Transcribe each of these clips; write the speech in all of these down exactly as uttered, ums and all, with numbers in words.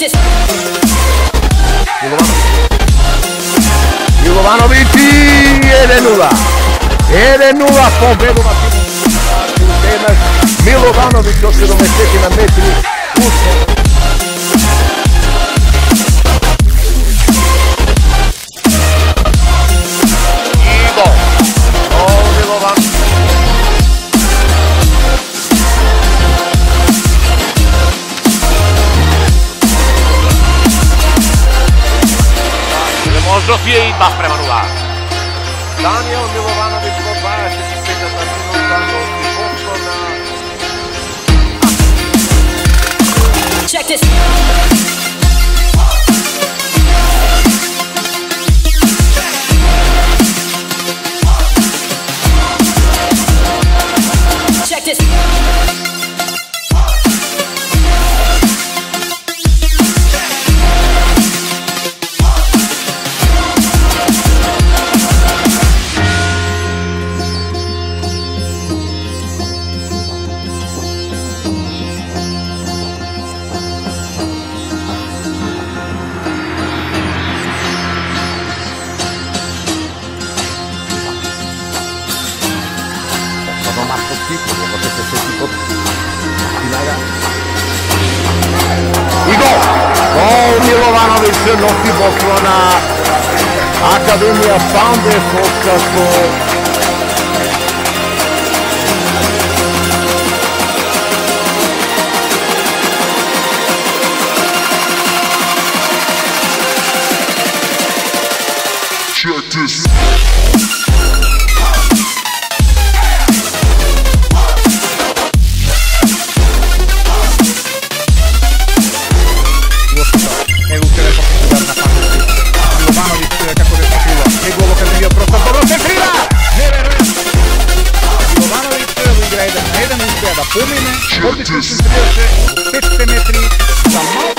Milovanović jedan nula. jedan nula pobedu na timu. Milovanović od sedamdeset na metri. I gol. Gol Milovanović. Moždofije i Bach prema nula. Daniel Milovanović po dvadeset pet minuta nosi pošto na... Check this. Check this. I gol! Gol Milovanović nosi Boslana. Akademija Sande Košarko. Check this. Ovdje se se pet metri za malo.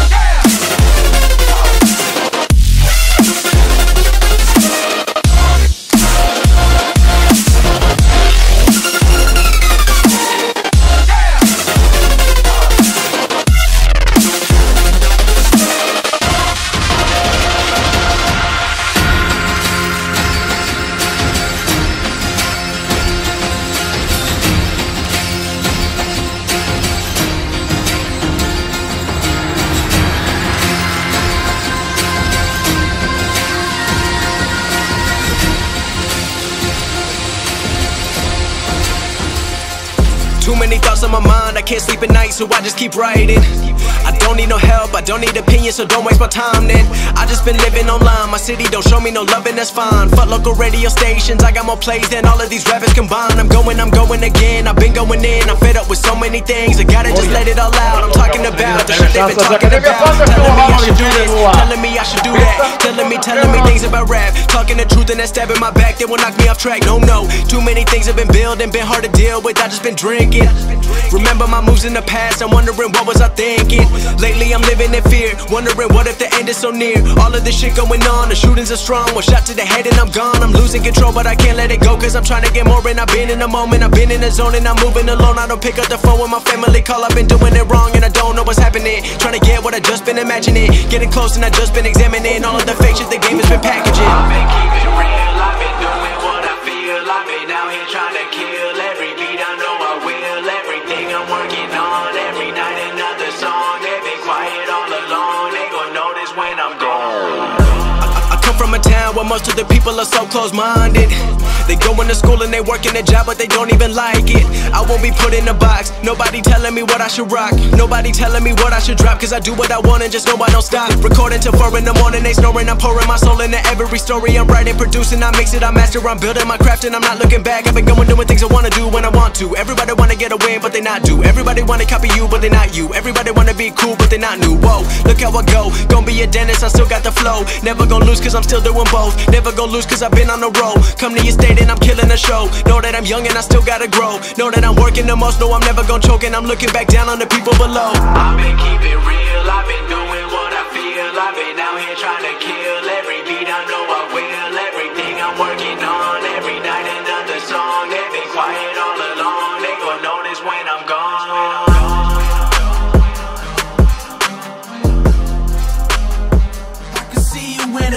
Too many thoughts on my mind, I can't sleep at night, so I just keep writing. I don't need no help, I don't need opinions, so don't waste my time then. I just been living online, my city don't show me no loving, that's fine. Fuck local radio stations, I got more plays than all of these rappers combined. I'm going, I'm going again, I've been going in, I'm fed up with so many things, I gotta just let it all out. I'm talking about the shit they've been talking about. Telling me I should do this, telling me I should do that. Telling me, telling me things about rap. Talking the truth and that stab in my back, they will knock me off track. No, no, too many things have been building, been hard to deal with, I just been drinking. Remember my moves in the past, I'm wondering what was I thinking. Lately I'm living in fear, wondering what if the end is so near. All of this shit going on, the shootings are strong. One shot to the head and I'm gone. I'm losing control but I can't let it go, cause I'm trying to get more. And I've been in the moment, I've been in the zone, and I'm moving alone. I don't pick up the phone when my family call, I've been doing it wrong and I don't know what's happening. Trying to get what I just been imagining, getting close and I just been examining all of the fake shit the game has been packaging. I've been keeping real, I've been doing what I feel. I've been out here trying to kill every beat, I know I will. Everything I'm working on, every night another song. They've been quiet all along, they gon' notice when I'm gone. I come from a town where most of the people are so close-minded. They go into school and they work in a job but they don't even like it. I won't be put in a box, nobody telling me what I should rock. Nobody telling me what I should drop, cause I do what I want and just know I don't stop. Recording till four in the morning, they snoring. I'm pouring my soul into every story. I'm writing, producing, I mix it, I master. I'm building my craft and I'm not looking back. I've been going doing things I wanna do when I want to. Everybody wanna get a win but they not do. Everybody wanna copy you but they not you. Everybody wanna be cool but they not new. Whoa, look how I go, gonna be a dentist, I still got the flow. Never gonna lose cause I'm still doing both. Never gonna lose cause I've been on the road. Come to your state and I'm killing the show. Know that I'm young and I still gotta grow. Know that I'm working the most, know I'm never gonna choke. And I'm looking back down on the people below. I've been keeping real, I've been doing what I feel. I've been out here trying to kill every beat, I know I will. Everything I'm working on, every night another song. They've been quiet all along, they gon' notice when I'm gone.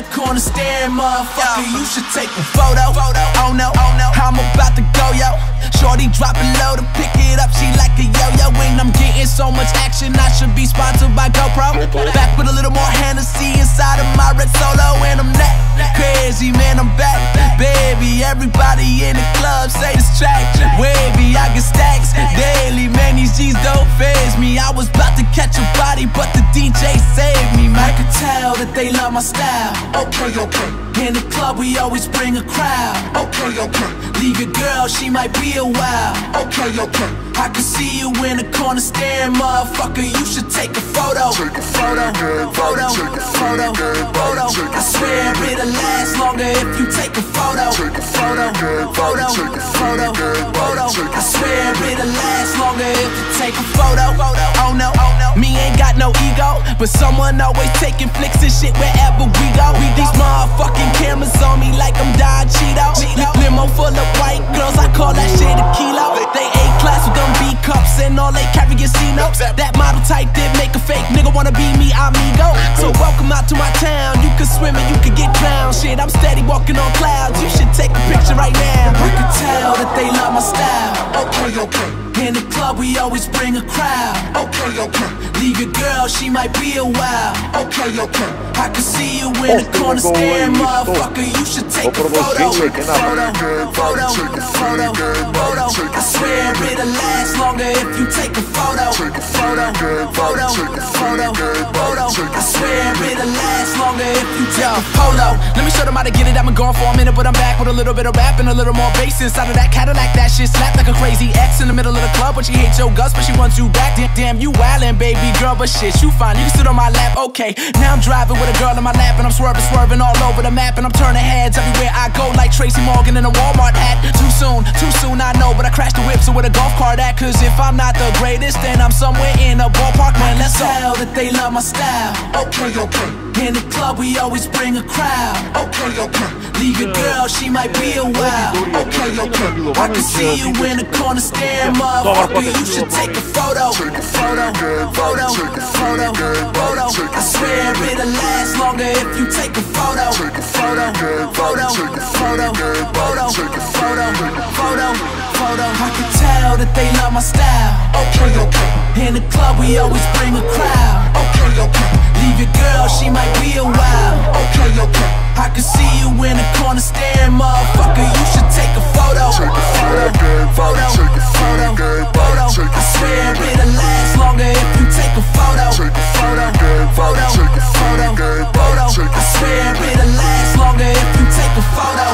corner staring, motherfucker, you should take a photo. Oh no, oh no, I'm about to go, yo. Shorty dropping low to pick it up, she like a yo-yo. And I'm getting so much action, I should be sponsored by GoPro. Back with a little more Hennessy inside of my red Solo. And I'm that crazy, man, I'm back. Baby, everybody in the club say this track wavy, I get stacks daily, man, these G's don't faze me. I was about to catch a body, but the D J saved me, man. I could tell that they love my style. Okay, okay. In the club, we always bring a crowd. Okay, okay. Leave your girl, she might be a while. Okay, okay. I can see you in the corner staring, motherfucker, you should take a photo. Take a photo, photo, photo, photo. I swear it'll last longer if you take a photo. Take a photo, photo, photo, photo. I swear it'll last longer if you take a photo. Oh no, oh no, me ain't got no ego, but someone always taking flicks and shit wherever we go. We these motherfucking cameras on me like I'm Don Cheeto. Limo full of white girls, I call that shit a kilo. They A-class with them B cups and all they carry is C-notes. That model type did make a fake nigga wanna be me, amigo. So welcome out to my town, you can swim and you can get drowned. Shit, I'm steady walking on clouds, you should take a picture right now. I can tell that they love my style. Okay, okay. In the club, we always bring a crowd. Okay, okay. Leave your girl, she might be a while. Okay, okay. I can see you in the corner staring, motherfucker, you should take a photo. Photo, photo, photo, photo. I swear it'll last longer if you take a photo. Photo, photo, photo, photo. I swear it'll last longer if you take a photo. Let me show them how to get it, I've been gone for a minute, but I'm back with a little bit of rap and a little more bass inside of that Cadillac. That shit slapped like a crazy ex in the middle of the club, but she hates your guts, but she wants you back. Damn, damn, you wildin', baby girl, but shit, you fine, you can sit on my lap, okay. Now I'm driving with a girl in my lap, and I'm swerving, swerving all over the map, and I'm turning heads everywhere I go, like Tracy Morgan in a Walmart hat. Too soon, too soon, I know, but I crashed the whip, so with a golf cart at. Cause if I'm not the greatest, then I'm somewhere in a ballpark, man, let's tell that they love my style. Okay, okay. In the club, we always bring a crowd. Okay, okay. Leave your girl, she might be a while. Okay, okay. I can see you in the corner staring, motherfucker, you should take a photo. Photo, photo, photo, photo. I swear it'll last longer if you take a photo. Photo, photo, photo, photo, photo, photo, photo. I can tell that they love my style. Okay, okay. In the club, we always bring a crowd. Okay, okay. Leave your girl, she might be a while. Okay, okay. I can see you in the corner staring, motherfucker, you should take a photo. Photo, photo, photo, photo. I swear it'll last longer if you take a photo. Photo, photo, photo, photo. I swear it'll last longer if you take a photo.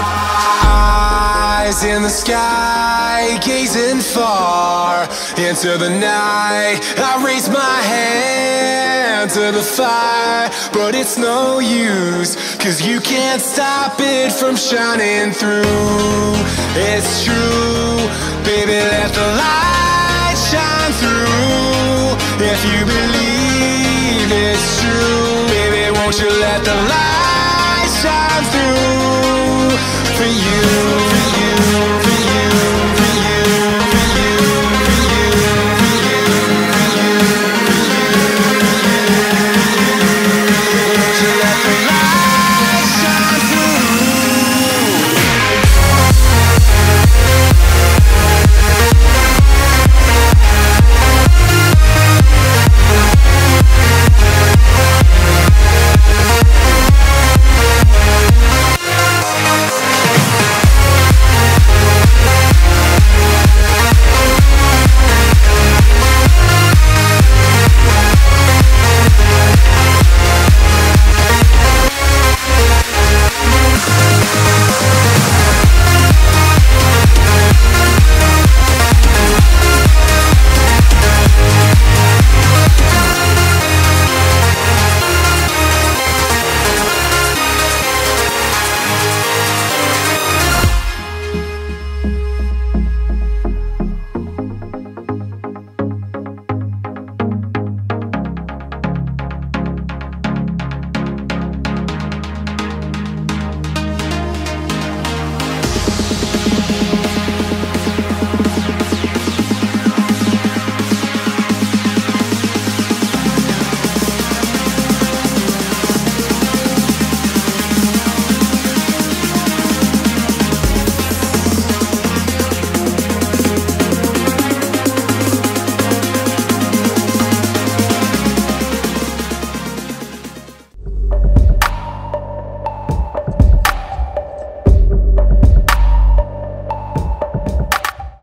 Eyes in the sky, gazing far into the night. I raise my hand to the fire, but it's no use, cause you can't stop it from shining through. It's true, baby, let the light shine through. If you believe it's true, baby, won't you let the light shine through for you?